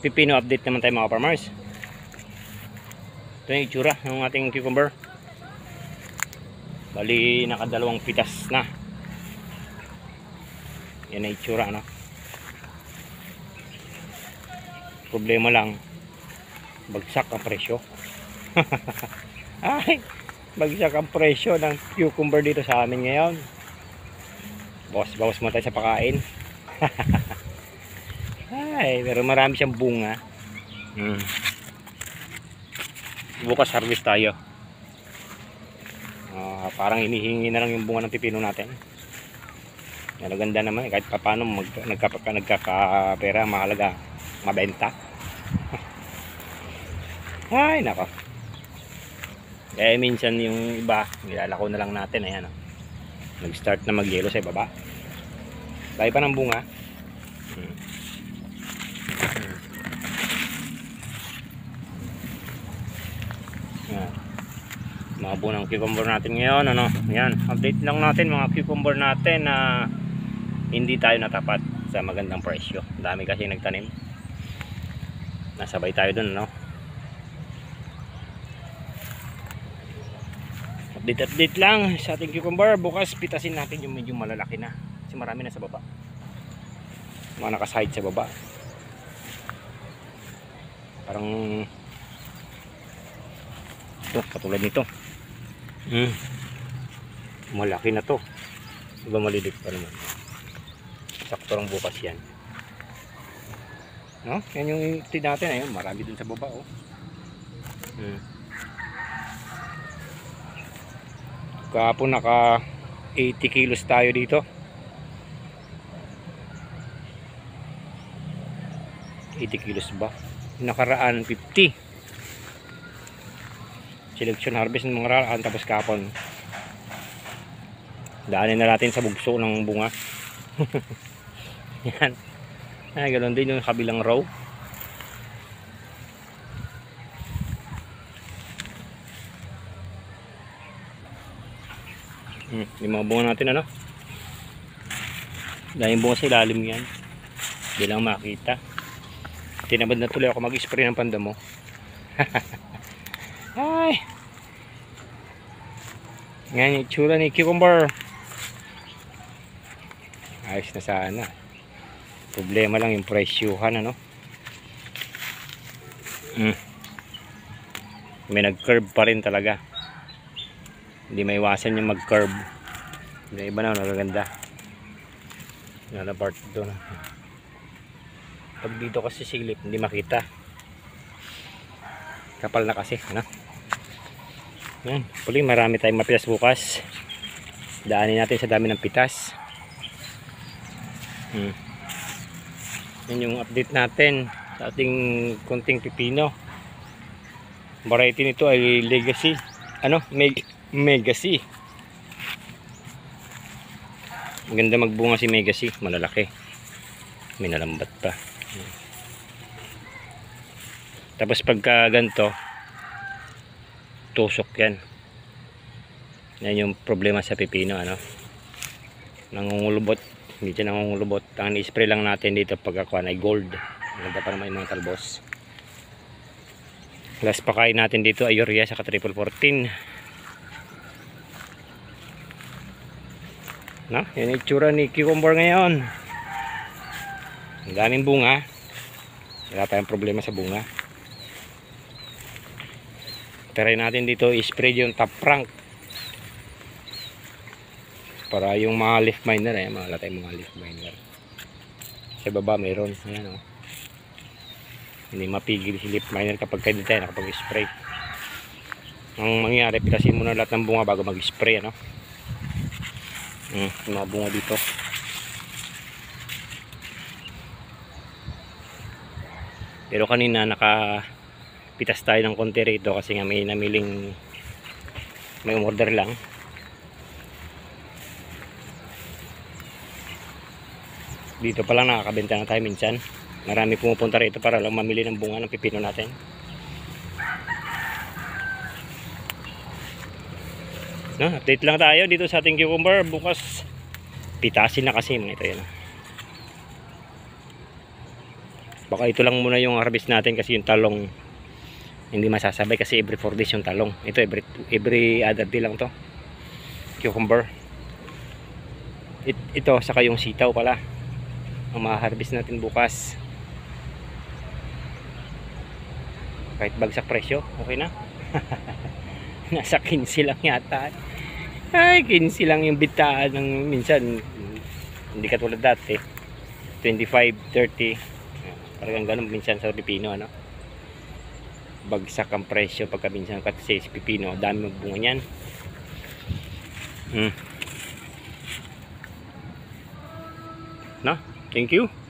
pipino update naman tayo mga farmers. Ito yung itsura ng ating cucumber. Bali nakadalawang pitas na. Yan ang itsura, no? Problema lang, bagsak ang presyo. Ay, bagsak ang presyo ng cucumber dito sa amin ngayon. Bawas mo tayo sa pakain. Ay, pero marami siyang bunga. Bukas harvest tayo. Parang hinihingi na lang yung bunga ng pipino natin. Yan, ganda naman kahit paano nagkakapera, mahalaga mabenta. Ay nako, kaya minsan yung iba nilalako na lang natin. Ayan, nag start na mag-yelo sa ibaba. Tayo pa ng bunga. Yan, mga bunang cucumber natin ngayon, ano. Yan, update lang natin mga cucumber natin na hindi tayo natapat sa magandang presyo. Dami kasi nagtanim, nasabay tayo dun, no? Update lang sa ating cucumber. Bukas pitasin natin yung medyo malalaki na, kasi marami na sa baba, mga nakaside sa baba. Parang ito, katulad nito. Malaki na to. Iba malilit pa naman. Sakto lang bukas yan, no? Yan yung tin natin. Ayun, marami dun sa baba, oh. Kahapon naka 80 kilos tayo dito. 80 kilos ba? Nakaraan 50. Selection harvest ng mga raraan, tapos kahapon daanin na natin sa bugso ng bunga. Yan. Ay, ganoon din yung kabilang row. Yung mga bunga natin, ano, dahil yung bunga sa ilalim yan, hindi lang makita. Tinabad na tuloy ako mag-spray ng pandamo. Ay, yan yung itsura ni cucumber. Ayos na sana. Problema lang yung presyuhan, ano. May nag-curve pa rin talaga. Hindi may iwasan yung mag-curve. Yung iba na nagaganda. Yung part doon. Pag dito kasi silip, hindi makita. Kapal na kasi, ano. Yan, puli marami tayong mapitas bukas. Daanin natin sa dami ng pitas. Yan yung update natin sa ating kunting pipino. Variety nito ay Legacy, ano, Megacy. Maganda magbunga si Megacy, malalaki, may nalambat pa. Tapos pagka ganito, tusok yan. Yan yung problema sa pipino, ano, nangungulubot. Hindi siya nangungulubot. Ang i-spray lang natin dito pagkakuan ay gold. Maganda pa naman yung mga talbos. Plus pakain natin dito ay urea sa triple 14. No? Yan yung itsura ni cucumber ngayon. Ang daming bunga. Wala tayong problema sa bunga. Try natin dito i-spray yung top rank para yung mga leaf miner, wala tayong mga leaf miner. Sa baba mayroon. Ayan, oh. Hindi mapigil si leaf miner kapag hindi tayo nakapag-spray. Ang mangyayari, pilasin muna lahat ng bunga bago mag-spray, ano. Yung mga bunga dito. Pero kanina nakapitas tayo ng konti rito kasi nga may namiling, may umorder lang. Dito pa lang nakakabenta na tayo minsan. Marami pumupunta rito para lang mamili ng bunga ng pipino natin. No, update lang tayo dito sa ating cucumber. Bukas pitasin na kasi mga ito, yan. Baka ito lang muna yung harvest natin kasi yung talong hindi masasabay kasi every 4 days yung talong. Ito every other day lang to. Cucumber. Ito saka yung sitaw pala ang ma-harvest natin bukas. Kahit bagsak presyo, okay na. Nasa 15 lang yata. Ay, 15 lang yung bitaan ng minsan. Hindi katulad dati. 25, 30. Talagang ganun minsan sa pipino, ano. Bagsak ang presyo pagka minsan kasi sa pipino, dami magbunga niyan. No? Thank you.